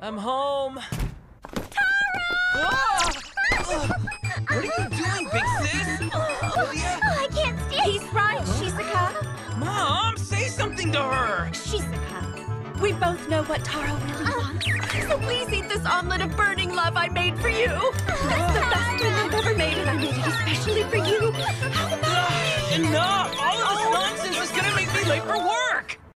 I'm home. What are you doing, big sis? Julia? I can't stand. He's right, Shizuka. Mom, say something to her. Shizuka, we both know what Taro really wants. So please eat this omelet of burning love I made for you. That's the best thing I've ever